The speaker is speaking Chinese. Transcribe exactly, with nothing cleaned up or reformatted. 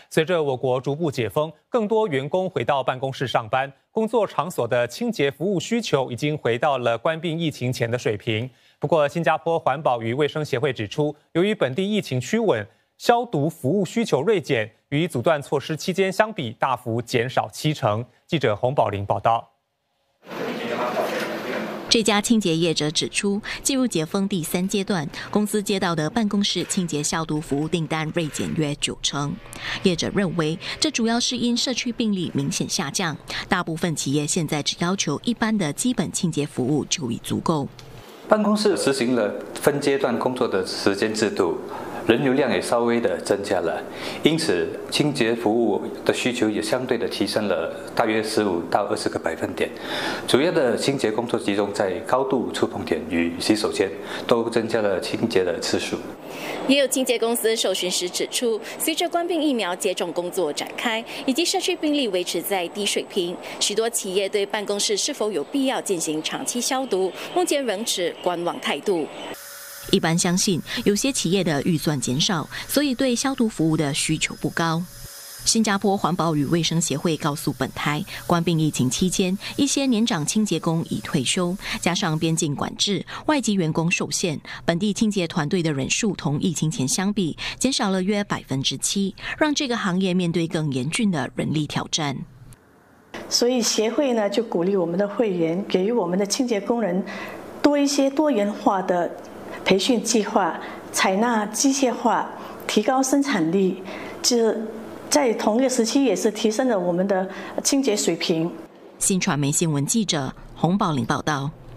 随着我国逐步解封，更多员工回到办公室上班，工作场所的清洁服务需求已经回到了冠病疫情前的水平。不过，新加坡环保与卫生协会指出，由于本地疫情趋稳，消毒服务需求锐减，与阻断措施期间相比，大幅减少七成。记者洪宝玲报道。 这家清洁业者指出，进入解封第三阶段，公司接到的办公室清洁消毒服务订单锐减约九成。业者认为，这主要是因社区病例明显下降，大部分企业现在只要求一般的基本清洁服务就已足够。 办公室实行了分阶段工作的时间制度。人流量也稍微的增加了，因此清洁服务的需求也相对的提升了大约十五到二十个百分点。主要的清洁工作集中在高度触碰点与洗手间，都增加了清洁的次数。 也有清洁公司受询时指出，随着冠病疫苗接种工作展开，以及社区病例维持在低水平，许多企业对办公室是否有必要进行长期消毒，目前仍持观望态度。 一般相信，有些企业的预算减少，所以对消毒服务的需求不高。新加坡环保与卫生协会告诉本台，冠病疫情期间，一些年长清洁工已退休，加上边境管制，外籍员工受限，本地清洁团队的人数同疫情前相比减少了约百分之七，让这个行业面对更严峻的人力挑战。 所以协会呢，就鼓励我们的会员，给予我们的清洁工人多一些多元化的培训计划，采纳机械化，提高生产力，就是在同一个时期也是提升了我们的清洁水平。 新传媒新闻记者洪宝玲报道。